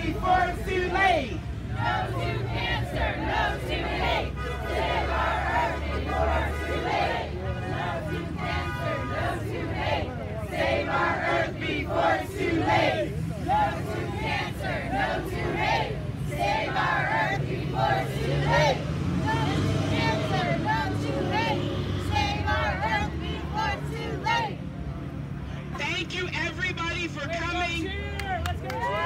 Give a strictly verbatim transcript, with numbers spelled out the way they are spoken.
before it's too late. No to cancer, no to hate. Save our earth before it's too late. No to cancer, no to hate. Save our earth before it's too late. No to cancer, no to hate. Save our earth before it's too late. No to cancer, no to hate. Save our earth before it's too late. Thank you everybody for coming. Let's go.